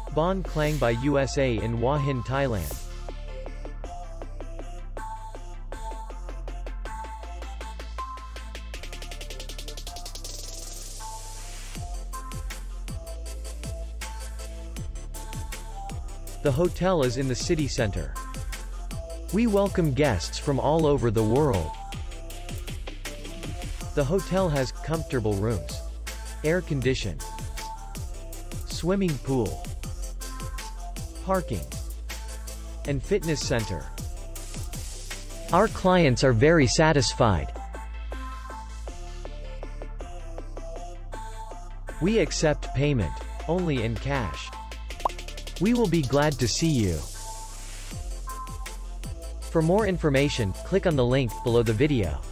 Baan Klang By USA in Hua Hin, Thailand. The hotel is in the city center. We welcome guests from all over the world. The hotel has comfortable rooms, air-conditioned, swimming pool, parking, and fitness center. Our clients are very satisfied. We accept payment only in cash. We will be glad to see you. For more information, click on the link below the video.